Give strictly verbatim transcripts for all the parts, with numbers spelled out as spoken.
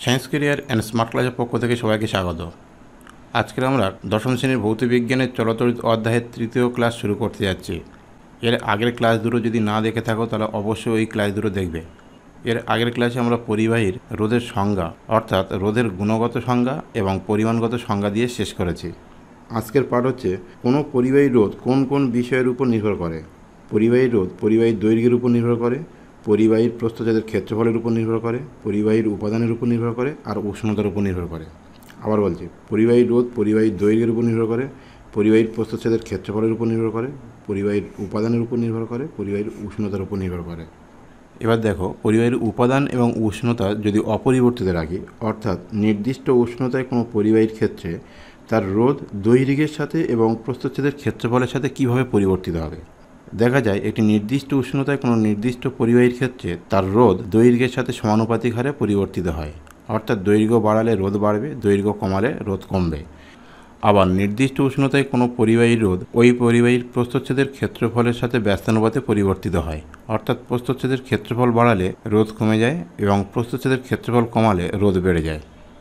Science career and smart ক্লাসের পক্ষ থেকে সবাইকে স্বাগত। আজকে আমরা দশম শ্রেণীর ভৌতবিজ্ঞানের চলতরিত অধ্যায়ের তৃতীয় ক্লাস শুরু করতে যাচ্ছি। এর আগের ক্লাস দুটো যদি না দেখে থাকো তাহলে অবশ্যই ওই ক্লাস দুটো দেখবে। এর আগের ক্লাসে আমরা পরিবাহীর রোধের সংজ্ঞা অর্থাৎ রোধের গুণগত সংজ্ঞা এবং পরিমাণগত সংজ্ঞা দিয়ে শেষ করেছি। আজকের পাঠ হচ্ছে কোনো পরিবাহী রোধ কোন কোন বিষয়ের উপর নির্ভর করে। পরিবাহী রোধ পরিবাহীর দৈর্ঘ্যের উপর নির্ভর করে, পরিবাহীর প্রস্থচ্ছেদের ক্ষেত্রফলের উপর নির্ভর করে, পরিবাহীর উপাদানের উপর নির্ভর করে আর উষ্ণতার উপর নির্ভর করে। আবার বলছি, পরিবাহী রোধ পরিবাহীর দৈর্ঘ্যের উপর নির্ভর করে, পরিবাহীর প্রস্থচ্ছেদের ক্ষেত্রফলের উপর নির্ভর করে, পরিবাহীর উপাদানের উপর নির্ভর করে, পরিবাহীর উষ্ণতার উপর নির্ভর করে। এবার দেখো, পরিবাহীর উপাদান এবং উষ্ণতা যদি অপরিবর্তিত রাখি, অর্থাৎ নির্দিষ্ট উষ্ণতায় কোনো পরিবাহীর ক্ষেত্রে তার রোধ দৈর্ঘ্যের সাথে এবং প্রস্থচ্ছেদের ক্ষেত্রফলের সাথে কীভাবে পরিবর্তিত হবে। দেখা যায় একটি নির্দিষ্ট উষ্ণতায় কোনো নির্দিষ্ট পরিবাহীর ক্ষেত্রে তার রোধ দৈর্ঘ্যের সাথে সমানুপাতিক হারে পরিবর্তিত হয়, অর্থাৎ দৈর্ঘ্য বাড়ালে রোধ বাড়বে, দৈর্ঘ্য কমালে রোধ কমবে। আবার নির্দিষ্ট উষ্ণতায় কোনো পরিবাহীর রোধ ওই পরিবাহীর প্রস্থচ্ছেদের ক্ষেত্রফলের সাথে ব্যস্তানুপাতে পরিবর্তিত হয়, অর্থাৎ প্রস্থচ্ছেদের ক্ষেত্রফল বাড়ালে রোধ কমে যায় এবং প্রস্থচ্ছেদের ক্ষেত্রফল কমালে রোধ বেড়ে যায়।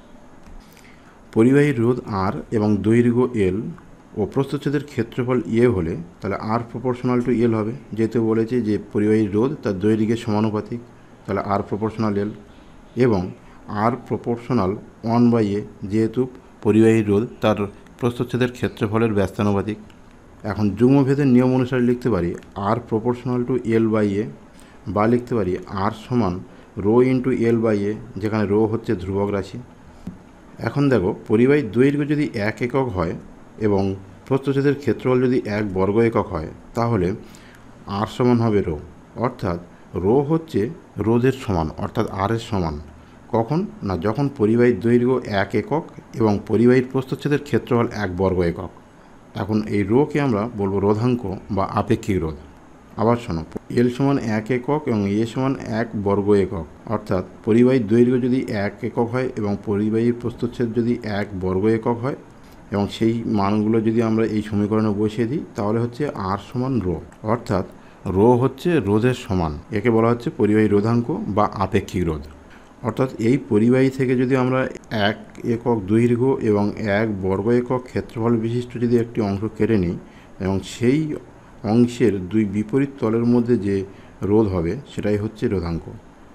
পরিবাহীর রোধ আর এবং দৈর্ঘ্য এল ও প্রস্থচ্ছেদের ক্ষেত্রফল ইয়ে হলে তাহলে আর প্রপোর্শনাল টু এল হবে, যেহেতু বলেছে যে পরিবাহীর রোধ তার দৈর্ঘ্যের সমানুপাতিক, তাহলে আর প্রপোর্শনাল এল, এবং R proportional one by A, যেহেতু পরিবাহীর রোধ তার প্রস্থচ্ছেদের ক্ষেত্রফলের ব্যস্তানুপাতিক। এখন যুগ্মভেদের নিয়ম অনুসারে লিখতে পারি R proportional to L by A, বা লিখতে পারি আর সমান rho into L by A, যেখানে রো হচ্ছে ধ্রুবক রাশি। এখন দেখো, পরিবাহীর দৈর্ঘ্য যদি এক একক হয় এবং প্রস্থচ্ছেদের ক্ষেত্রফল যদি এক বর্গ একক হয়, তাহলে আর সমান হবে রো, অর্থাৎ রো হচ্ছে রোধের সমান, অর্থাৎ আর এর সমান। কখন না, যখন পরিবাহীর দৈর্ঘ্য এক একক এবং পরিবাহীর প্রস্থচ্ছেদের ক্ষেত্রফল এক বর্গ একক। এখন এই রোকে আমরা বলবো রোধাঙ্ক বা আপেক্ষিক রোধ। আবার শোনো, এল সমান এক একক এবং এ সমান এক বর্গ একক, অর্থাৎ পরিবাহীর দৈর্ঘ্য যদি এক একক হয় এবং পরিবাহীর প্রস্থচ্ছেদ যদি এক বর্গ একক হয় এবং সেই মানগুলো যদি আমরা এই সমীকরণে বসিয়ে দিই, তাহলে হচ্ছে আর সমান রো, অর্থাৎ রো হচ্ছে রোধের সমান। একে বলা হচ্ছে পরিবাহী রোধাঙ্ক বা আপেক্ষিক রোধ। অর্থাৎ এই পরিবাহী থেকে যদি আমরা এক একক দৈর্ঘ্য এবং এক বর্গ একক ক্ষেত্রফল বিশিষ্ট যদি একটি অংশ কেটে নিই এবং সেই অংশের দুই বিপরীত তলের মধ্যে যে রোধ হবে সেটাই হচ্ছে রোধাঙ্ক।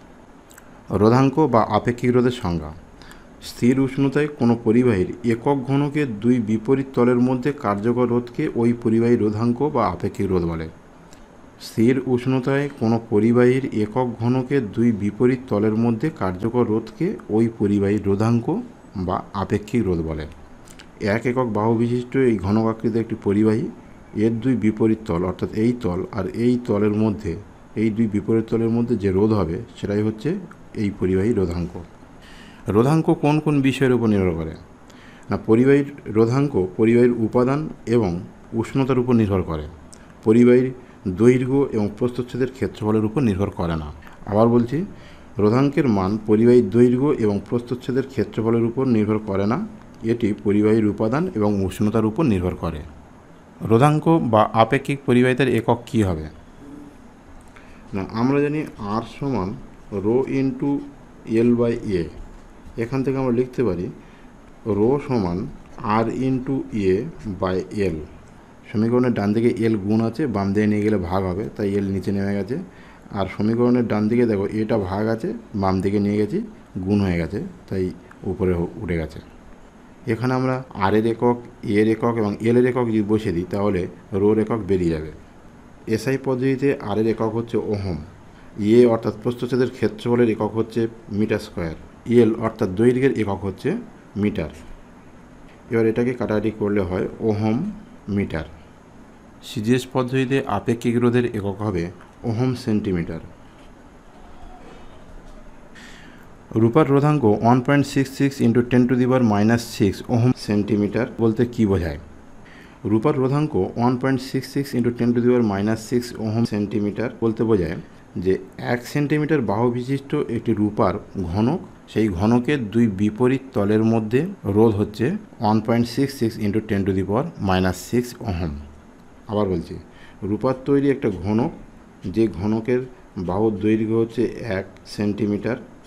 রোধাঙ্ক বা আপেক্ষিক রোধের সংজ্ঞা: স্থির উষ্ণতায় কোনো পরিবাহীর একক ঘনকের দুই বিপরীত তলের মধ্যে কার্যকর রোধকে ওই পরিবাহীর রোধাঙ্ক বা আপেক্ষিক রোধ বলে। স্থির উষ্ণতায় কোনো পরিবাহীর একক ঘনকের দুই বিপরীত তলের মধ্যে কার্যকর রোধকে ওই পরিবাহীর রোধাঙ্ক বা আপেক্ষিক রোধ বলে। এক একক বাহু বিশিষ্ট এই ঘনকাকৃতির একটি পরিবাহী, এর দুই বিপরীত তল অর্থাৎ এই তল আর এই তলের মধ্যে, এই দুই বিপরীত তলের মধ্যে যে রোধ হবে সেটাই হচ্ছে এই পরিবাহী রোধাঙ্ক। রোধাঙ্ক কোন কোন বিষয়ের উপর নির্ভর করে না, পরিবাহীর রোধাঙ্ক পরিবাহীর উপাদান এবং উষ্ণতার উপর নির্ভর করে, পরিবাহীর দৈর্ঘ্য এবং প্রস্থচ্ছেদের ক্ষেত্রফলের উপর নির্ভর করে না। আবার বলছি, রোধাঙ্কের মান পরিবাহীর দৈর্ঘ্য এবং প্রস্থচ্ছেদের ক্ষেত্রফলের উপর নির্ভর করে না, এটি পরিবাহীর উপাদান এবং উষ্ণতার উপর নির্ভর করে। রোধাঙ্ক বা আপেক্ষিক পরিবাহিতার একক কী হবে না, আমরা জানি আর সমান rho into L by A. এখান থেকে আমরা লিখতে পারি রো সমান আর ইন্টু এ বাই এল। সমীকরণের ডান দিকে এল গুণ আছে, বাম দিকে নিয়ে গেলে ভাগ হবে, তাই এল নিচে নেমে গেছে। আর সমীকরণের ডান দিকে দেখো এটা ভাগ আছে, বাম দিকে নিয়ে গেছি গুণ হয়ে গেছে, তাই উপরে উঠে গেছে। এখানে আমরা আর এর একক, এর একক এবং এল এর একক যদি বসিয়ে দিই তাহলে রোর একক বেরিয়ে যাবে। এসআই পদ্ধতিতে আর এর একক হচ্ছে ওহম, এ অর্থাৎ প্রস্থচ্ছেদের ক্ষেত্রফলের একক হচ্ছে মিটার স্কোয়ার, এল অর্থাৎ দৈর্ঘ্যের একক হচ্ছে মিটার। এবার এটাকে কাটাকাটি করলে হয় ওহম মিটার। সিজিএস পদ্ধতিতে আপেক্ষিক রোধের একক হবে ওহম সেন্টিমিটার। রূপার রোধাঙ্ক one point six six into ten to the power minus six ohm centimetre বলতে কী বোঝায়? রূপার রোধাঙ্ক one point six six into ten to the power minus six ohm centimetre বলতে বোঝায় যে এক সেন্টিমিটার বাহু বিশিষ্ট একটি রূপার ঘনক, সেই ঘনকের দুই বিপরীত তলের মধ্যে রোধ হচ্ছে one point six six into ten to the power minus six ohm. আবার বলছি, রূপার তৈরি একটা ঘনক, যে ঘনকের বাহুর দৈর্ঘ্য হচ্ছে এক সেন্টিমিটার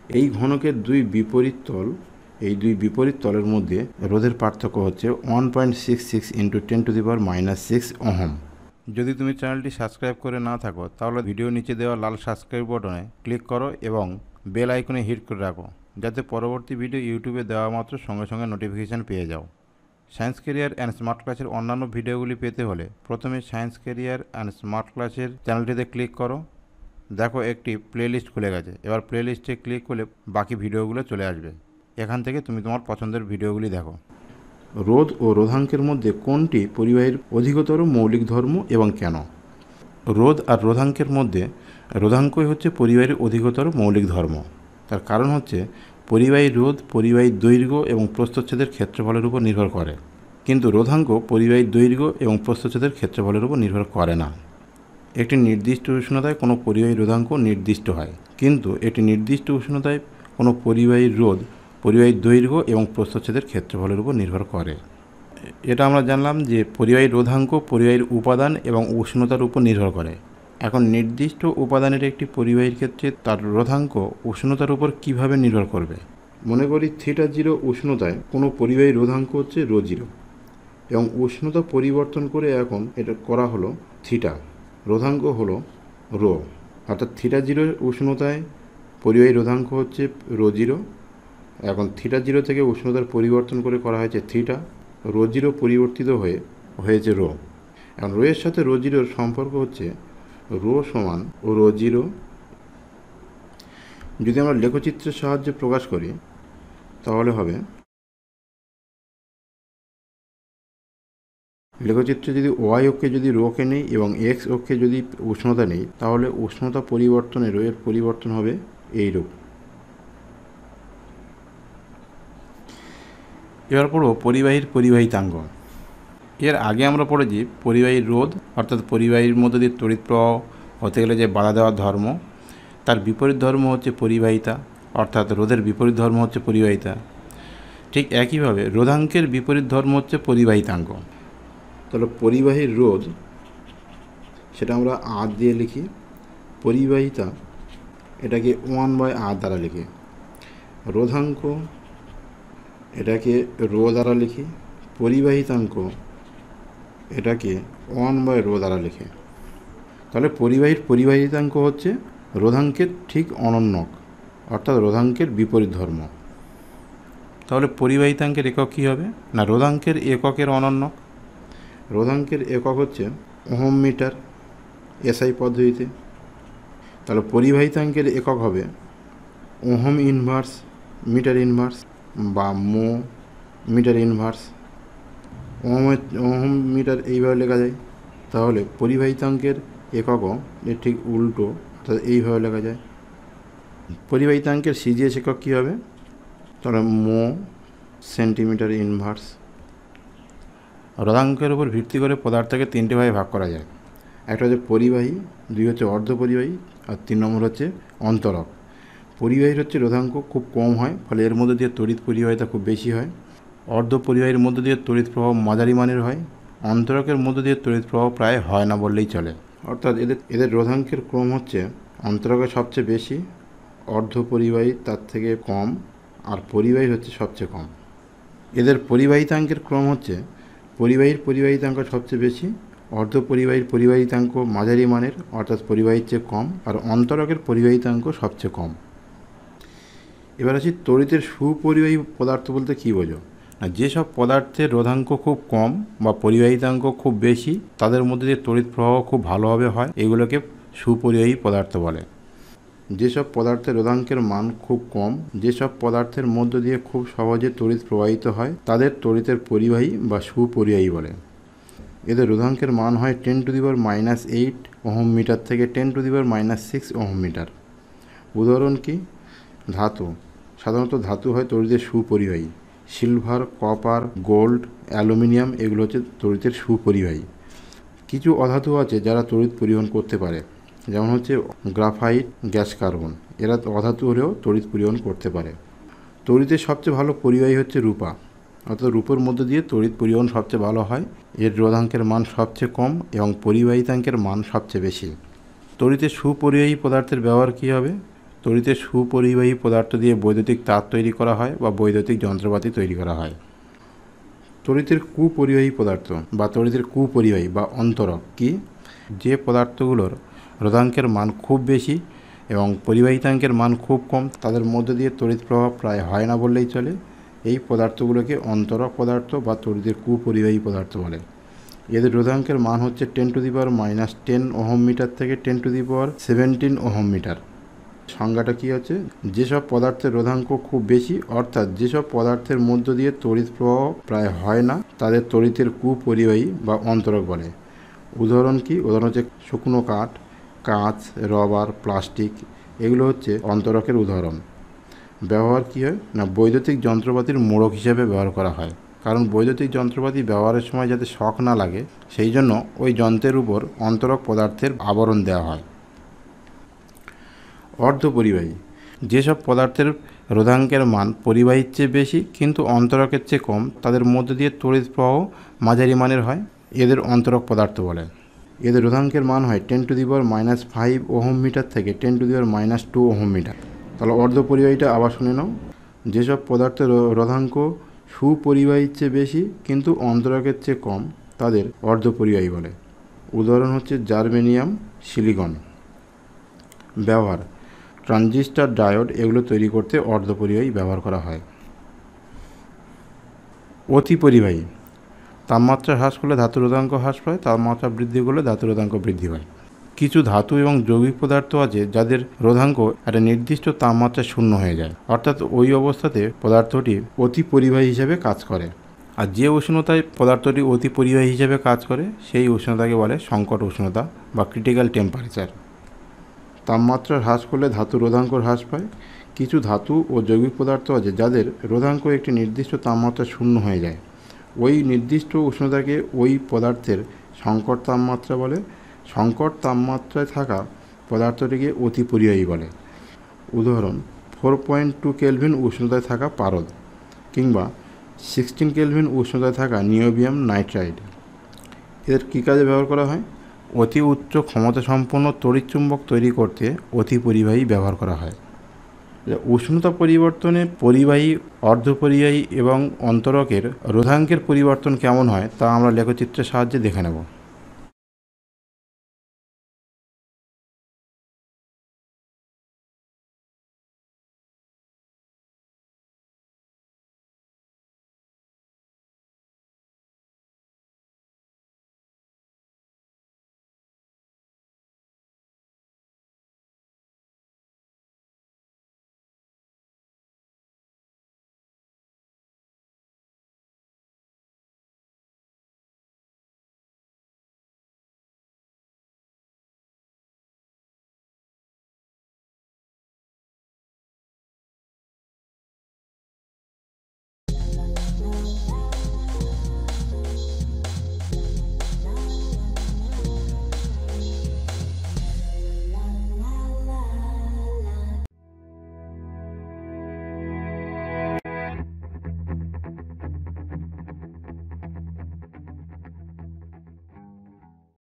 এই ঘনকের দুই বিপরীত তল, এই দুই বিপরীত তলের মধ্যে রোধের পার্থক্য হচ্ছে one point six six into ten to the power minus six ohm. যদি তুমি চ্যানেলটি সাবস্ক্রাইব করে না থাকো তাহলে ভিডিও নিচে দেওয়া লাল সাবস্ক্রাইব বাটনে ক্লিক করো এবং বেল আইকনে হিট করে রাখো, যাতে পরবর্তী ভিডিও ইউটিউবে দেওয়া মাত্র সঙ্গে সঙ্গে নোটিফিকেশান পেয়ে যাও। সায়েন্স ক্যারিয়ার অ্যান্ড স্মার্ট ক্লাসের অন্যান্য ভিডিওগুলি পেতে হলে প্রথমে সায়েন্স ক্যারিয়ার অ্যান্ড স্মার্ট ক্লাসের চ্যানেলটিতে ক্লিক করো। দেখো একটি প্লেলিস্ট খুলে গেছে। এবার প্লেলিস্টে ক্লিক করলে বাকি ভিডিওগুলো চলে আসবে। এখান থেকে তুমি তোমার পছন্দের ভিডিওগুলি দেখো। রোধ ও রোধাঙ্কের মধ্যে কোনটি পরিবাহীর অধিকতর মৌলিক ধর্ম এবং কেন? রোধ আর রোধাঙ্কের মধ্যে রোধাঙ্কই হচ্ছে পরিবাহীর অধিকতর মৌলিক ধর্ম। তার কারণ হচ্ছে পরিবাহী রোধ পরিবাহীর দৈর্ঘ্য এবং প্রস্থচ্ছেদের ক্ষেত্রফলের উপর নির্ভর করে, কিন্তু রোধাঙ্ক পরিবাহীর দৈর্ঘ্য এবং প্রস্থচ্ছেদের ক্ষেত্রফলের উপর নির্ভর করে না। একটি নির্দিষ্ট উষ্ণতায় কোনো পরিবাহী রোধাঙ্ক নির্দিষ্ট হয়, কিন্তু একটি নির্দিষ্ট উষ্ণতায় কোনো পরিবাহীর রোধ পরিবাহীর দৈর্ঘ্য এবং প্রস্থচ্ছেদের ক্ষেত্রফলের উপর নির্ভর করে। এটা আমরা জানলাম যে পরিবাহী রোধাঙ্ক পরিবাহীর উপাদান এবং উষ্ণতার উপর নির্ভর করে। এখন নির্দিষ্ট উপাদানের একটি পরিবাহীর ক্ষেত্রে তার রোধাঙ্ক উষ্ণতার উপর কিভাবে নির্ভর করবে? মনে করি থিটা জিরো উষ্ণতায় কোনো পরিবাহী রোধাঙ্ক হচ্ছে রো জিরো, এবং উষ্ণতা পরিবর্তন করে এখন এটা করা হলো থিটা, রোধাঙ্ক হলো রো। অর্থাৎ থিটা জিরো উষ্ণতায় পরিবাহী রোধাঙ্ক হচ্ছে রো জিরো, এখন থিটা জিরো থেকে উষ্ণতার পরিবর্তন করে করা হয়েছে থিটা, রো জিরো পরিবর্তিত হয়ে হয়েছে রো। এখন রো এর সাথে রো জিরোর সম্পর্ক হচ্ছে রো সমান ও রো জিরো। যদি আমরা লেখচিত্রের সাহায্যে প্রকাশ করি তাহলে হবে, লেখচিত্রে যদি ওয়াই অক্ষে যদি রোকে নেই এবং এক্স অক্ষে যদি উষ্ণতা নেই, তাহলে উষ্ণতা পরিবর্তনে রো এর পরিবর্তন হবে এই রূপ। এবার পড়ব পরিবাহীর পরিবাহিতাঙ্গ। এর আগে আমরা পড়েছি পরিবাহীর রোধ, অর্থাৎ পরিবাহীর মধ্যে দিয়ে তড়িৎ প্রবাহ হতে গেলে যে বাধা দেওয়ার ধর্ম, তার বিপরীত ধর্ম হচ্ছে পরিবাহিতা, অর্থাৎ রোধের বিপরীত ধর্ম হচ্ছে পরিবাহিতা। ঠিক একইভাবে রোধাঙ্কের বিপরীত ধর্ম হচ্ছে পরিবাহিতাঙ্গ। তাহলে পরিবাহীর রোধ সেটা আমরা আর দিয়ে লিখি, পরিবাহিতা এটাকে ওয়ান বাই আর দ্বারা লিখি, রোধাঙ্ক এটাকে রো দ্বারা লিখি, পরিবাহিতাঙ্ক এটাকে ওয়ান বাই রো দ্বারা লিখি। তাহলে পরিবাহীর পরিবাহিতাঙ্ক হচ্ছে রোধাঙ্কের ঠিক অনন্যক, অর্থাৎ রোধাঙ্কের বিপরীত ধর্ম। তাহলে পরিবাহিতাঙ্কের একক কী হবে না, রোধাঙ্কের এককের অনন্যক। রোধাঙ্কের একক হচ্ছে ওহম মিটার এসআই পদ্ধতিতে। তাহলে পরিবাহিতাঙ্কের একক হবে ওহম ইনভার্স মিটার ইনভার্স বা মো মিটার ইনভার্স। ওহমের ওহম মিটার এইভাবে লেখা যায়। তাহলে পরিবাহিতাঙ্কের এককও ঠিক উল্টো, অর্থাৎ এইভাবে লেখা যায়। পরিবাহিতাঙ্কের সিজিএস একক কী হবে, তাহলে মো সেন্টিমিটার ইনভার্স। রোধাঙ্কের উপর ভিত্তি করে পদার্থকে তিনটে ভাগে ভাগ করা যায়। একটা হচ্ছে পরিবাহী, দুই হচ্ছে অর্ধ পরিবাহী, আর তিন নম্বর হচ্ছে অন্তরক। পরিবাহীর হচ্ছে রোধাঙ্ক খুব কম হয়, ফলে এর মধ্যে দিয়ে তড়িৎ পরিবাহিতা খুব বেশি হয়। অর্ধ পরিবাহীর মধ্যে দিয়ে তড়িৎ প্রবাহ মাঝারি মানের হয়। অন্তরকের মধ্যে দিয়ে তড়িৎ প্রবাহ প্রায় হয় না বললেই চলে। অর্থাৎ এদের এদের রোধাঙ্কের ক্রম হচ্ছে অন্তরকের সবচেয়ে বেশি, অর্ধ পরিবাহী তার থেকে কম, আর পরিবাহী হচ্ছে সবচেয়ে কম। এদের পরিবাহিতাঙ্কের ক্রম হচ্ছে পরিবাহীর পরিবাহিতাঙ্ক সবচেয়ে বেশি, অর্ধ পরিবাহীর পরিবাহিতাঙ্ক মাঝারি মানের অর্থাৎ পরিবাহীর চেয়ে কম, আর অন্তরকের পরিবাহিতাঙ্ক সবচেয়ে কম। এবার আসি তড়িতের সুপরিবাহী পদার্থ বলতে কী বোঝো না, যেসব পদার্থের রোধাঙ্ক খুব কম বা পরিবাহিতাঙ্ক খুব বেশি, তাদের মধ্যে দিয়ে তড়িৎ প্রবাহ খুব ভালোভাবে হয়, এগুলোকে সুপরিবাহী পদার্থ বলে। যেসব পদার্থের রোধাঙ্কের মান খুব কম, যেসব পদার্থের মধ্য দিয়ে খুব সহজে তড়িৎ প্রবাহিত হয়, তাদের তড়িতের পরিবাহী বা সুপরিবাহী বলে। এদের রোধাঙ্কের মান হয় ten to the power minus eight ohm metre থেকে ten to the power minus six ohm metre. উদাহরণ কি, ধাতু, সাধারণত ধাতু হয় তড়িতের সুপরিবাহী। সিলভার, কপার, গোল্ড, অ্যালুমিনিয়াম এগুলো হচ্ছে তড়িতের সুপরিবাহী। কিছু অধাতু আছে যারা তড়িৎ পরিবহন করতে পারে, যেমন হচ্ছে গ্রাফাইট, গ্যাস কার্বন, এরা অধাতু হলেও তড়িৎ পরিবহন করতে পারে। তড়িতের সবচেয়ে ভালো পরিবাহী হচ্ছে রূপা, অর্থাৎ রূপের মধ্যে দিয়ে তড়িৎ পরিবহন সবচেয়ে ভালো হয়। এর রোধাঙ্কের মান সবচেয়ে কম এবং পরিবাহিতাঙ্কের মান সবচেয়ে বেশি। তড়িতের সুপরিবাহী পদার্থের ব্যবহার কী হবে, তড়িতের সুপরিবাহী পদার্থ দিয়ে বৈদ্যুতিক তার তৈরি করা হয় বা বৈদ্যুতিক যন্ত্রপাতি তৈরি করা হয়। তড়িতের কুপরিবাহী পদার্থ বা তড়িতের কুপরিবাহী বা অন্তরক কি? যে পদার্থগুলোর রোধাঙ্কের মান খুব বেশি এবং পরিবাহিতাঙ্কের মান খুব কম, তাদের মধ্য দিয়ে তড়িৎ প্রবাহ প্রায় হয় না বললেই চলে। এই পদার্থগুলোকে অন্তরক পদার্থ বা তড়িতের কুপরিবাহী পদার্থ বলে। এদের রোধাঙ্কের মান হচ্ছে ten to the power minus ten ohm metre থেকে ten to the power seventeen ohm metre. সংজ্ঞাটা কী হচ্ছে? যেসব পদার্থের রোধাঙ্ক খুব বেশি, অর্থাৎ যেসব পদার্থের মধ্য দিয়ে তড়িৎ প্রবাহ প্রায় হয় না, তাদের তড়িতের কুপরিবাহী বা অন্তরক বলে। উদাহরণ কি? উদাহরণ হচ্ছে শুকনো কাঠ, কাঁচ, রবার, প্লাস্টিক, এগুলো হচ্ছে অন্তরকের উদাহরণ। ব্যবহার কী হয় না, বৈদ্যুতিক যন্ত্রপাতির মোড়ক হিসাবে ব্যবহার করা হয়। কারণ বৈদ্যুতিক যন্ত্রপাতি ব্যবহারের সময় যাতে শক না লাগে, সেই জন্য ওই যন্ত্রের উপর অন্তরক পদার্থের আবরণ দেওয়া হয়। অর্ধপরিবাহী, যেসব পদার্থের রোধাঙ্কের মান পরিবাহীর চেয়ে বেশি কিন্তু অন্তরকের চেয়ে কম, তাদের মধ্য দিয়ে তড়িৎ প্রবাহ মাঝারি মানের হয়, এদের অন্তরক পদার্থ বলে। এদের রোধাঙ্কের মান হয় ten to the power minus five ohm metre থেকে ten to the power minus two ohm metre. তাহলে অর্ধপরিবাহীটা আবার শুনে নাও। যেসব পদার্থের রোধাঙ্ক সুপরিবাহীর চেয়ে বেশি কিন্তু অন্তরকের চেয়ে কম, তাদের অর্ধপরিবাহী বলে। উদাহরণ হচ্ছে জার্মেনিয়াম, সিলিকন। ব্যবহার: ট্রানজিস্টর, ডায়োড এগুলো তৈরি করতে অর্ধপরিবাহী ব্যবহার করা হয়। অতিপরিবাহী, তাপমাত্রা হ্রাস করলে ধাতুর রোধাঙ্ক হ্রাস পায়, তাপমাত্রা বৃদ্ধি করলে ধাতুর রোধাঙ্ক বৃদ্ধি পায়। কিছু ধাতু এবং যৌগিক পদার্থ আছে যাদের রোধাঙ্ক একটা নির্দিষ্ট তাপমাত্রায় শূন্য হয়ে যায়, অর্থাৎ ওই অবস্থাতে পদার্থটি অতিপরিবাহী হিসেবে কাজ করে। আর যে উষ্ণতায় পদার্থটি অতিপরিবাহী হিসেবে কাজ করে সেই উষ্ণতাকে বলে সংকট উষ্ণতা বা ক্রিটিক্যাল টেম্পারেচার। তাপমাত্রা হ্রাস করলে ধাতুর রোধাঙ্ক হ্রাস পায়। কিছু ধাতু ও যৌগিক পদার্থ আছে যাদের রোধাঙ্ক একটি নির্দিষ্ট তাপমাত্রা শূন্য হয়ে যায়, ওই নির্দিষ্ট উষ্ণতাকে ওই পদার্থের সংকট তাপমাত্রা বলে। সংকট তাপমাত্রায় থাকা পদার্থটিকে অতিপরিবাহী বলে। উদাহরণ: ফোর পয়েন্ট টু কেলভিন উষ্ণতায় থাকা পারদ কিংবা সিক্সটিন কেলভিন উষ্ণতায় থাকা নিওবিয়াম নাইট্রাইড। এদের কী কাজে ব্যবহার করা হয়? অতি উচ্চ ক্ষমতাসম্পন্ন তড়িৎচুম্বক তৈরি করতে অতিপরিবাহী ব্যবহার করা হয়। উষ্ণতা পরিবর্তনে পরিবাহী, অর্ধপরিবাহী এবং অন্তরকের রোধাঙ্কের পরিবর্তন কেমন হয় তা আমরা লেখচিত্রের সাহায্যে দেখে নেব।